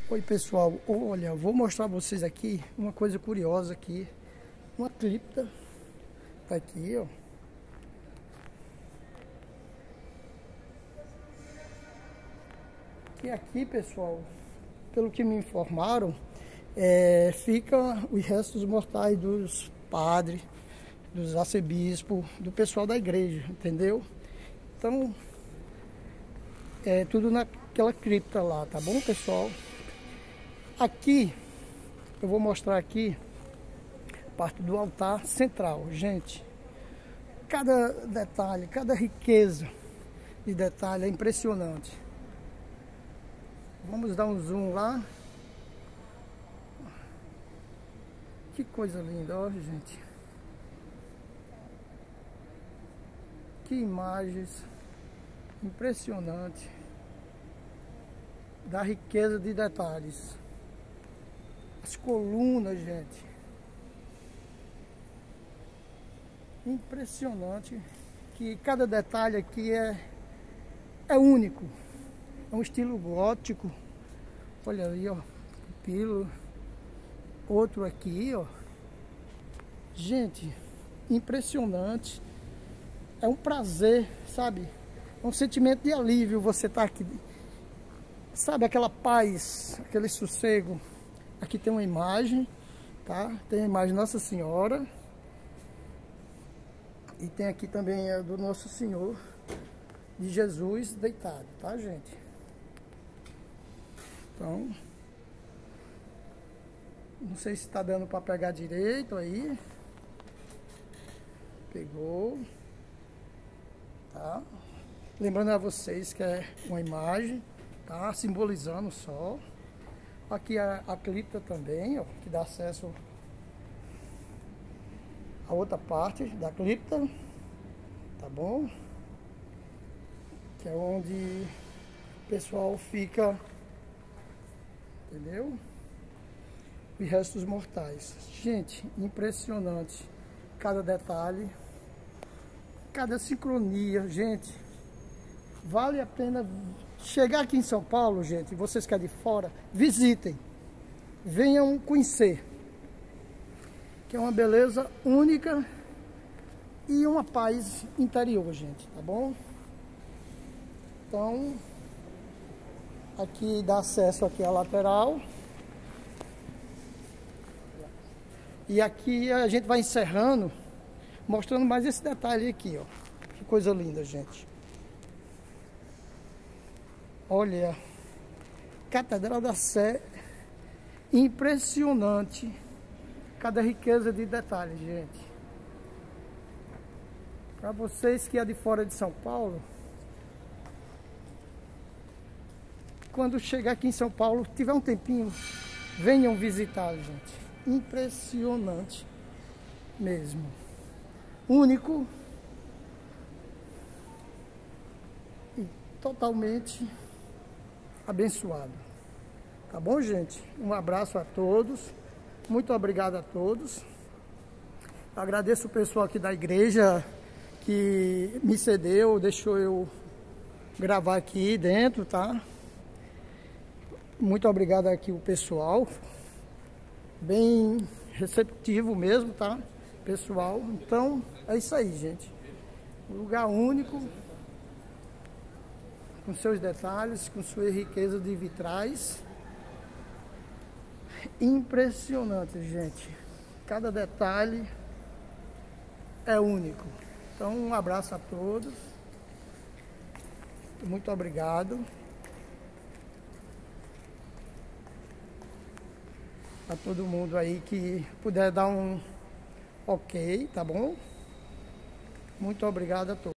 Oi pessoal, olha, vou mostrar pra vocês aqui uma coisa curiosa aqui. Uma cripta, tá aqui, ó. E aqui, pessoal, pelo que me informaram, fica os restos mortais dos padres, dos arcebispos, do pessoal da igreja, entendeu? Então, é tudo naquela cripta lá, tá bom, pessoal? Aqui, eu vou mostrar aqui parte do altar central, gente. Cada detalhe, cada riqueza de detalhe é impressionante. Vamos dar um zoom lá. Que coisa linda, ó, gente. Que imagens impressionantes da riqueza de detalhes. As colunas, gente. Impressionante que cada detalhe aqui é único. É um estilo gótico. Olha ali, ó, pupilo. Outro aqui, ó. Gente, impressionante. É um prazer, sabe? É um sentimento de alívio você estar aqui. Sabe aquela paz, aquele sossego. Aqui tem uma imagem, tá? Tem a imagem de Nossa Senhora. E tem aqui também a do Nosso Senhor de Jesus deitado, tá, gente? Então, não sei se tá dando para pegar direito aí. Pegou. Tá? Lembrando a vocês que é uma imagem, tá? Simbolizando o sol. Aqui a cripta também, ó, que dá acesso a outra parte da cripta, tá bom? Que é onde o pessoal fica, entendeu? Os restos mortais. Gente, impressionante. Cada detalhe, cada sincronia, gente. Vale a pena chegar aqui em São Paulo, gente. Vocês que é de fora, visitem. Venham conhecer. Que é uma beleza única e uma paz interior, gente, tá bom? Então, aqui dá acesso aqui à lateral. E aqui a gente vai encerrando, mostrando mais esse detalhe aqui, ó. Que coisa linda, gente. Olha, Catedral da Sé, impressionante. Cada riqueza de detalhes, gente. Para vocês que é de fora de São Paulo, quando chegar aqui em São Paulo, tiver um tempinho, venham visitar, gente. Impressionante mesmo. Único e totalmente abençoado. Tá bom, gente? Um abraço a todos. Muito obrigado a todos. Agradeço o pessoal aqui da igreja que me cedeu, deixou eu gravar aqui dentro, tá? Muito obrigado aqui o pessoal. Bem receptivo mesmo, tá? Pessoal. Então, é isso aí, gente. Um lugar único, com seus detalhes, com sua riqueza de vitrais. Impressionante, gente. Cada detalhe é único. Então, um abraço a todos. Muito obrigado. A todo mundo aí que puder dar um ok, tá bom? Muito obrigado a todos.